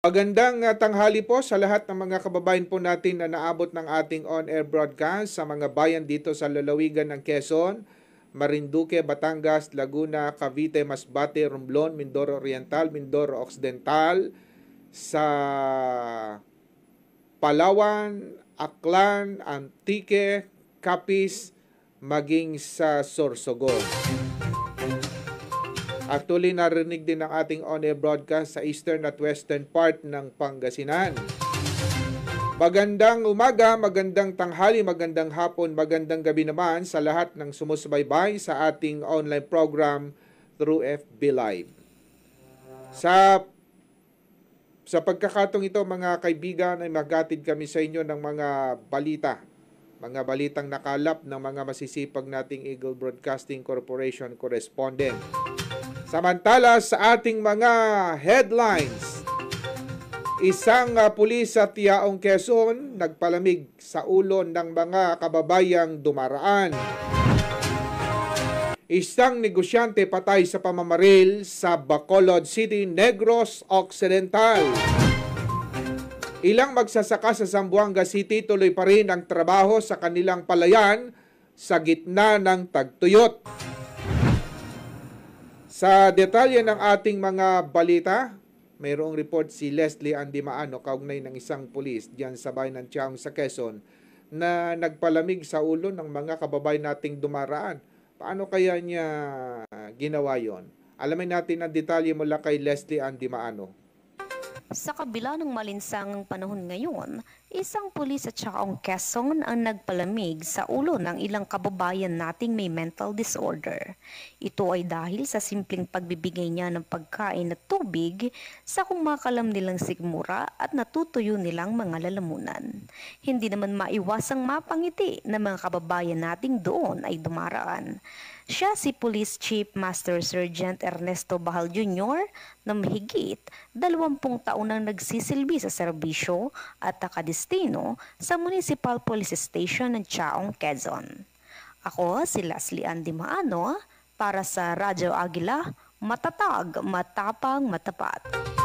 Magandang tanghali po sa lahat ng mga kababayan po natin na naabot ng ating on-air broadcast sa mga bayan dito sa lalawigan ng Quezon, Marinduque, Batangas, Laguna, Cavite, Masbate, Romblon, Mindoro Oriental, Mindoro Occidental, sa Palawan, Aklan, Antique, Capiz, maging sa Sorsogon. Actually, narinig din ang ating on-air broadcast sa eastern at western part ng Pangasinan. Magandang umaga, magandang tanghali, magandang hapon, magandang gabi naman sa lahat ng sumusubaybay sa ating online program through FB Live. Sa pagkakataong ito, mga kaibigan, ay maghatid kami sa inyo ng mga balitang nakalap ng mga masisipag nating Eagle Broadcasting Corporation correspondent. Samantala sa ating mga headlines, isang pulis sa Tiaong Quezon nagpalamig sa ulo ng mga kababayang dumaraan. Isang negosyante patay sa pamamaril sa Bacolod City, Negros Occidental. Ilang magsasaka sa Zamboanga City tuloy pa rin ang trabaho sa kanilang palayan sa gitna ng tagtuyot. Sa detalye ng ating mga balita, mayroong report si Leslie Andimaano kaugnay ng isang pulis diyan sa bayan ng Tiaong sa Quezon na nagpalamig sa ulo ng mga kababayan nating dumaraan. Paano kaya niya ginawa yon? Alamin natin ang detalye mula kay Leslie Andimaano. Sa kabila ng malinsangang panahon ngayon, isang pulis sa Tiaong Quezon ang nagpalamig sa ulo ng ilang kababayan nating may mental disorder. Ito ay dahil sa simpleng pagbibigay niya ng pagkain at tubig sa kumakalam nilang sigmura at natutuyo nilang mga lalamunan. Hindi naman maiwasang mapangiti na mga kababayan nating doon ay dumaraan. Siya si Police Chief Master Sergeant Ernesto Bahal Jr. na mahigit 20 taon nang nagsisilbi sa serbisyo at nakadestino sa Municipal Police Station ng Tiaong, Quezon. Ako si Leslie Andimaano para sa Radyo Agila, matatag, matapang, matapat.